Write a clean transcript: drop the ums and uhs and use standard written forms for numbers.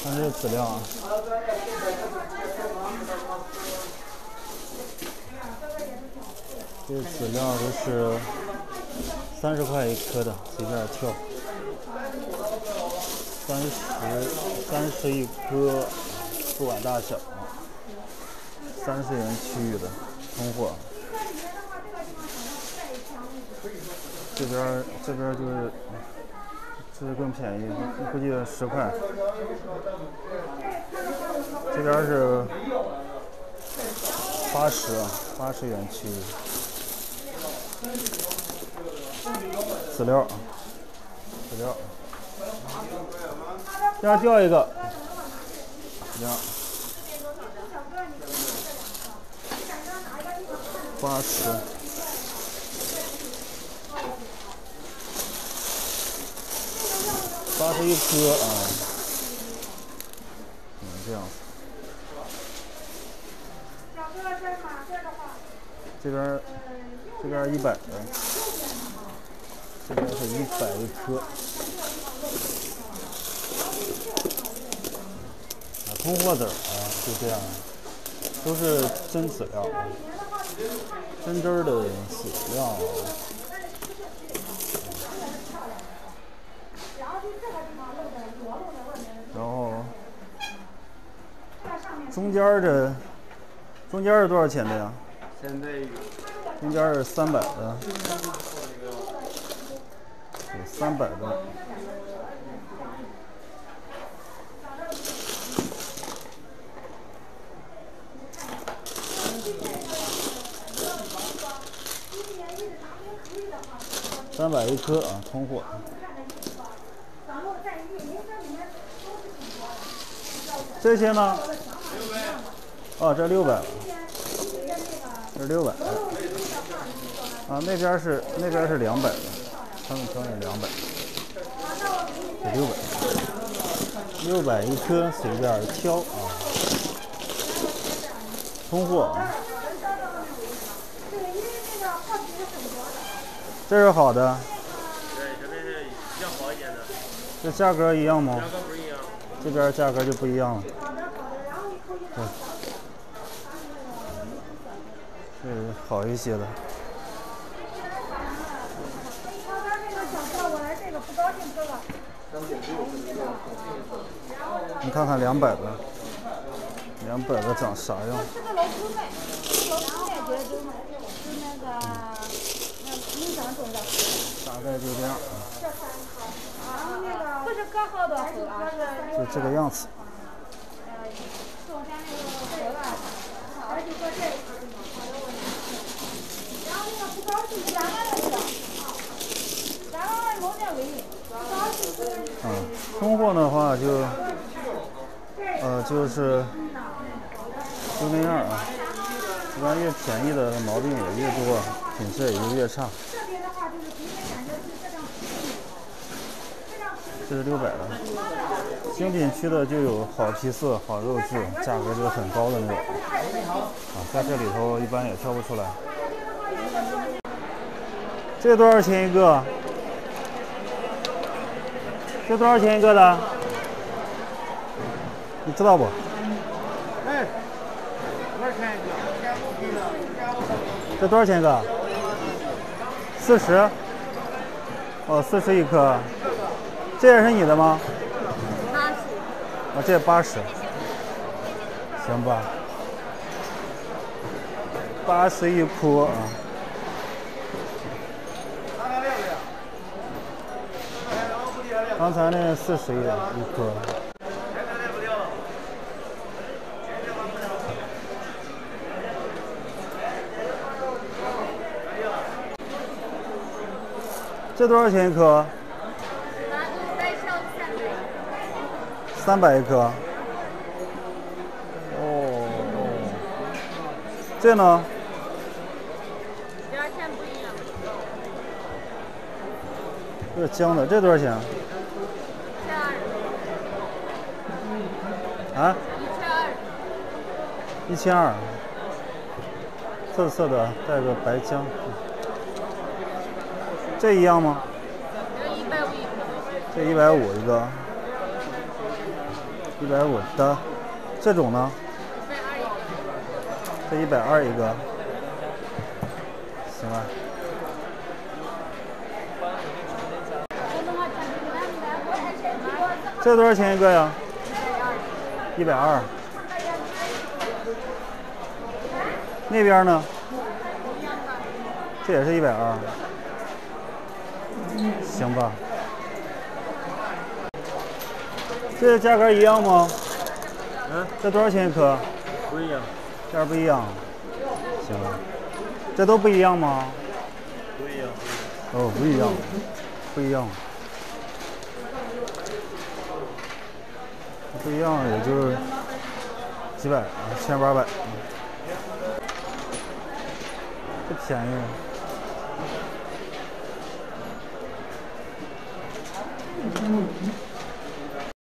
看这个质量啊，这个质量都是30块一颗的，随便挑。30一颗，不管大小，30元区域的通货。这边就是这更便宜，估计10块。这边是80元区域。饲料，这样掉一个，这样80。81颗啊，这样子。这边100的，这边是100一颗。通货籽啊，就这样，都是真饲料，真真的饲料。然后中间是多少钱的呀？ 现在中间是300的，有300的。300一颗啊，通货。这些呢？哦，这600，这是600啊，那边是200的，他们称是200，这600一颗，随便挑啊。通货啊，这是好的。 对，这边是比较好一点的。 这价格一样吗？ 价格不一样。 这边价格就不一样了。对，这是好一些的。你看看200的长啥样？大概就这样。 不是可好的， 就这个样子。通货的话就是那样啊。一般越便宜的毛病也越多，品质也就越差。这是600的，精品区的就有好批次、好肉质，价格就很高的那种啊，在这里头一般也挑不出来。这多少钱一个？这多少钱一个的？你知道不？ 哎，多少钱一个？ 这多少钱一个？40。哦，40一颗。这也是你的吗 80。 啊，这也80。行吧。80一颗啊。刚才那40一颗。这多少钱一颗？300一颗。哦。这呢？ 价钱不一样。 这是姜的，这多少钱？啊？1200。涩涩的，带个白姜。这一样吗？ 这150一个。 这150一个。 150的，这种呢？这120一个，行吧。这多少钱一个呀？120。那边呢？这也是120。行吧。这价格一样吗？这多少钱一颗？ 不一样。 价不一样。行吧。这都不一样吗？ 不一样。 哦，不一样，不一样。不一样，也就几百，1800，不便宜。